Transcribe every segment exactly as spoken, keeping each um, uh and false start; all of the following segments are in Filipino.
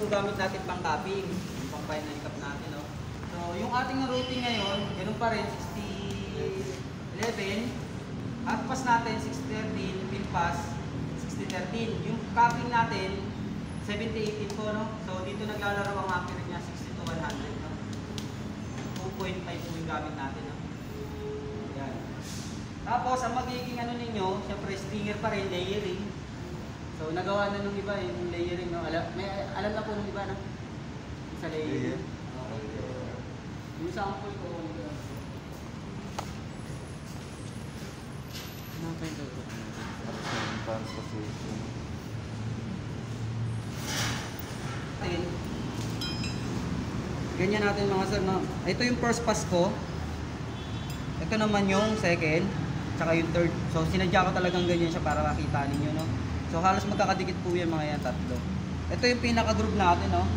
gamit natin pang capping, yung pang final cap natin, no? So, yung ating routing ngayon, ganun pa rin, sixty eleven, hot pass natin, sixty thirteen, pin pass, sixty thirteen. Yung capping natin, seventy eighteen po, no? So, dito naglalaro ang ampere niya, sixty to one hundred, no? two point five po yung gamit natin, no? Yan. Tapos, ang magiging ano ninyo, syempre stringer pa rin, layering. So, nagawa na nung iba yung layering, no? Alam, may, alam na po nung iba, no? Sa layering. Okay. Yung sample ko, ganyan natin mga sir, no? Ito yung first pass ko. Ito naman yung second, tsaka yung third. So, sinadya ko talagang ganyan siya para makita ninyo, no? So, halos magkakadikit po yan mga yan, tatlo. Ito yung pinaka-groove natin, no?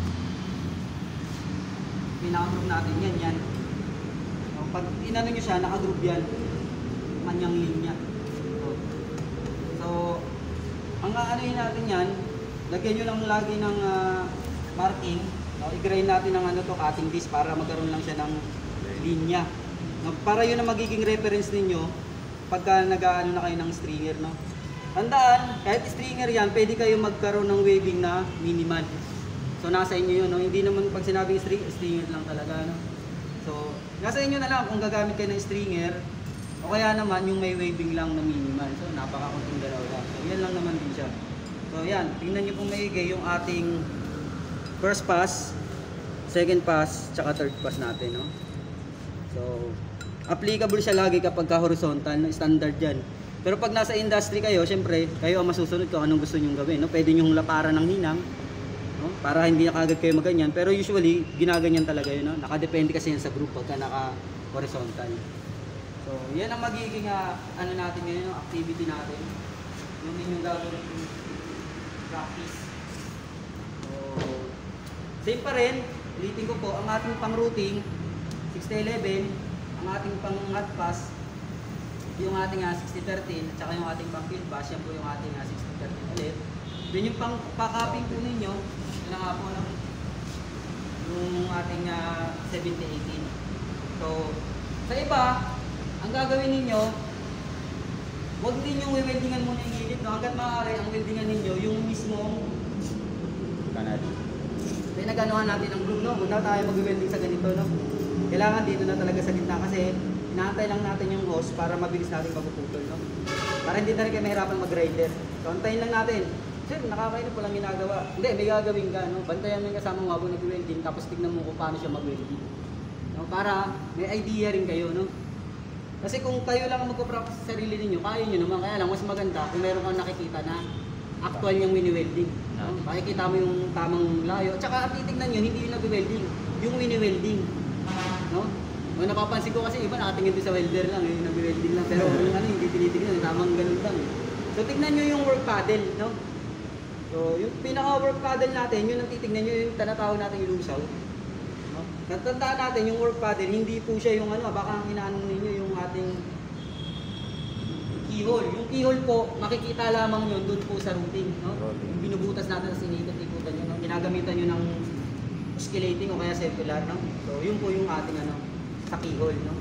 Pinaka-groove natin, yan, yan. So, pag inano nyo siya, naka-groove yan. Kanyang linya. So, so ang aanoin natin yan, lagyan nyo lang lagi ng uh, marking. No? I-grind natin ng ano to, cutting disc para magkaroon lang siya ng linya. No? Para yun ang magiging reference ninyo pagka nag-aano na kayo ng stringer, no? Tandaan, kahit stringer yan, pwede kayo magkaroon ng waving na minimal. So nasa inyo yun, no? Hindi naman pag sinabing string, stringer lang talaga, no? So nasa inyo na lang kung gagamit kayo ng stringer o kaya naman yung may waving lang na minimal. So napakakunting dalawa lang. So yan lang naman din siya. So yan, tingnan nyo pong maigi yung ating first pass, second pass, tsaka third pass natin, no? So applicable siya lagi kapag ka horizontal, no? Standard yan. Pero pag nasa industry kayo, syempre, kayo ang masusunod kung anong gusto nyong gawin, no? Pwede nyong laparan ng hinang, no? Para hindi na kagad kayo maganyan. Pero usually, ginaganyan talaga yun, no? Nakadepende kasi yan sa group pagka naka-horizontal. So, yan ang magiging uh, ano natin ngayon, no? Activity natin. Yung inyong gagawin yung practice. So, same pa rin. Ulitin ko po, ang ating pang-routing, sixty eleven, ang ating pang-hot pass, yung ating uh, sixty thirteen at saka yung ating pang field pass, yan po yung ating uh, sixty thirteen ulit. Then yung pang pa-capping po ninyo, yun na nga po lang yung ating uh, seventy eighteen. So, sa iba, ang gagawin ninyo, huwag din yung weldingan muna yung gilid, no? Hanggat maaari, ang weldingan ninyo, yung mismong kanal. Then naganohan natin ang groove, no? Huwag na tayo mag-welding sa ganito, no? Kailangan dito na talaga sa gitna kasi inaantay lang natin yung hose para mabilis natin magpuputol, no? Para hindi na rin kayo mahirapan mag-grinder. So, antayin lang natin. Sir, nakakainip ko lang ginagawa. Hindi, may gagawin ka, no? Bantayan mo yung kasama mo habang nag-welding, tapos tignan mo kung paano siya mag-welding. No? Para may idea rin kayo, no? Kasi kung kayo lang ang magpo-practice sa sarili ninyo, kaya nyo naman. Kaya lang, mas maganda kung meron kang nakikita na actual yung wini-welding. No? Makikita mo yung tamang layo. Tsaka titignan nyo, hindi yung nag-welding, yung wini-welding. No? Kung napapansin ko kasi iba nakatingin din sa welder lang, yung nag-welding lang. Pero yung ano, hindi tinitignan, tamang ganun lang. So tignan nyo yung work paddle, no? So yung pinaka-work paddle natin, yun ang titignan nyo, yung tanatawag natin yung lusaw. No? Natandaan natin yung work paddle, hindi po siya yung ano, baka ang inaano ninyo yung ating keyhole. Yung keyhole po, makikita lamang yun doon po sa routing, no? Yung binubutas natin sa sinikot-ikutan nyo, no? Ginagamitan nyo ng oscillating o kaya circular, no? So yun po yung ating ano, sa keyhole, no?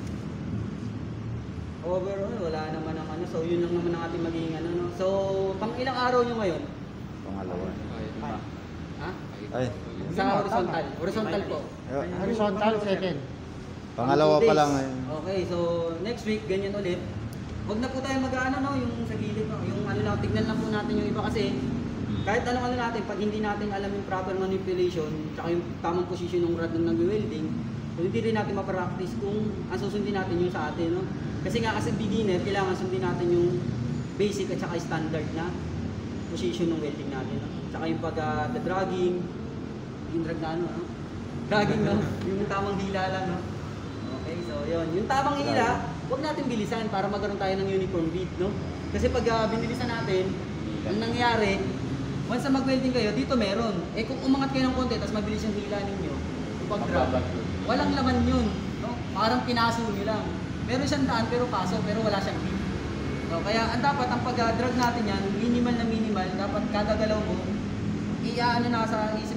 Overall, wala naman ang ano. So yun lang naman ang ating magiging ano, no? So pang ilang araw nyo ngayon? Pangalawa. Ay. Ha? Ay. Sa horizontal. Horizontal po. Horizontal second. Pangalawa pa lang ngayon. Okay, so next week ganyan ulit. Huwag na po tayo mag-ano, no, yung sa gilid, no? Yung ano lang, tignan lang po natin yung iba kasi kahit anong ano natin, pag hindi natin alam yung proper manipulation, tsaka yung tamang position ng rod ng nag-welding, so hindi rin natin ma-practice kung ang susundin natin yung sa atin, no? Kasi nga kasi beginner, kailangan sundin natin yung basic at saka standard na position ng welding natin, no? Tsaka yung pag-dragging, uh, yung drag na ano, no? Dragging, no? Yung tamang hila lang, no? Okay, so yun. Yung tamang hila, huwag natin bilisan para magkaroon tayo ng uniform beat, no? Kasi pag uh, binilisan natin, ang nangyari, once na mag-welding kayo, dito meron. Eh kung umangat kayo ng konti, tapos mabilis yung hila ninyo, yung pag-drag, walang laman yun, no? Parang pinaso nyo lang. Meron siyang daan pero paso, pero wala siyang beat. So, kaya ang dapat, ang pag-drag natin yan, minimal na minimal, dapat kada galaw mo, i-ano na sa isip, no? Yung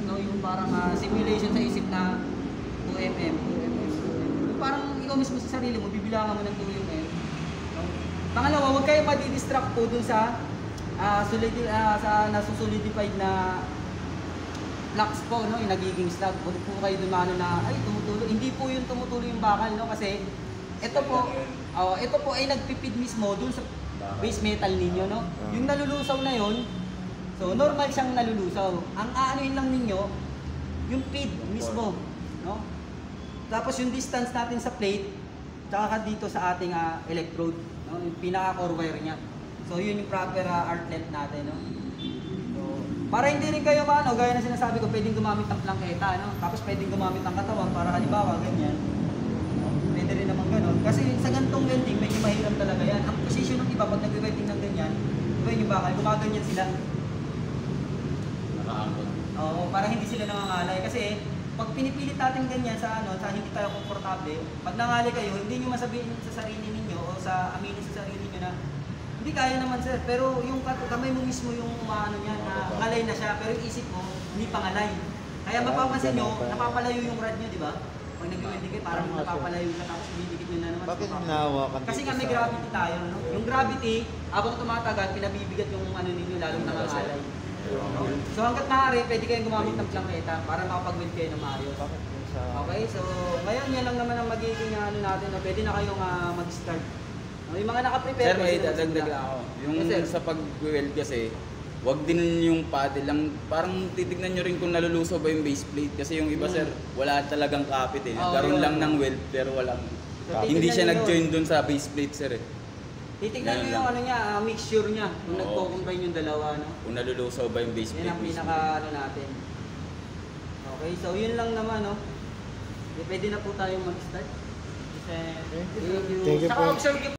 parang ah, simulation sa isip na two millimeters, two millimeters. Yung parang ikaw mismo sa sarili mo, bibilangan mo ng two millimeters. No? Pangalawa, huwag kayo madidistract po dun sa ah, solid, ah, sa nasusulidified na flux po, no? Yung nagiging slug. Huwag po kayo dumano na, ay, tumutulo. Hindi po yung tumutulo yung bakal, no? Kasi ito po, oh, ito po ay nagpipid mismo dun sa base metal ninyo, no? Yung nalulusaw na yon, so normal siyang nalulusaw. Ang aanuin lang ninyo, yung feed mismo, no? Tapos yung distance natin sa plate, tsaka dito sa ating uh, electrode, no? Yung pinaka-core wire niya. So yun yung proper uh, arc length natin, no? So, para hindi rin kayo maano, gaya na sinasabi ko, pwedeng gumamit ng plangketa, no? Tapos pwedeng gumamit ng katawan para halimbawa ganyan. Pwede rin naman ganun. Kasi sa gantong welding, medyo mahirap talaga yan. Ang position ng iba, pag nag-welding ng ganyan, iba yung bakal, gumaganyan sila. Nakaangkot. Oo, para hindi sila nangangalay. Kasi pag pinipilit natin ganyan sa ano, sa hindi tayo komportable, pag nangalay kayo, hindi nyo masabihin sa sarili ninyo o sa aminin sa sarili niyo na hindi kaya naman sir, pero yung kat- kamay mo mismo yung maano niya na ngalay na siya, pero yung isip mo hindi pangalay. Kaya mapapansin nyo, napapalayo yung rod niya, di ba? Pag nag-welding kayo, parang napapalayo siya tapos binibigit nyo na naman. Bakit sa- hinahawakan Kasi dito nga may sa- gravity tayo, no? Yung gravity, habang tumatagal, pinabibigat yung ano ninyo, lalong nangangalay. No? So hanggat maaari, pwede kayong gumamit ng plangketa para makapag-weld kayo ng maayos. Bakit yung sa... Okay, so ngayon yan lang naman ang magiging ano natin, na pwede na kayong uh, mag-start. No, yung mga naka-prepare, Sir, may pwede na dadagdag magsimula. ako. Yung Yes, sir. sa pag-weld kasi, wag din yung paddle lang. Parang titignan nyo rin kung nalulusaw ba yung base plate. Kasi yung iba, Mm. sir, wala talagang kapit eh. Oo, Nagkaroon yun. lang ng weld, pero walang... So, Hindi titignan siya nyo nag-join yun. dun sa base plate, sir eh. Titignan Ganun nyo yung lang. ano niya, ah, mixture niya, kung Oo. nagko-combine yung dalawa, no? Kung nalulusaw ba yung base Yan plate. ang mismo. pinaka ano natin. Okay, so yun lang naman, no? Eh, pwede na po tayong mag-start. Kasi, Thank you. thank you. Thank you Saka po. observe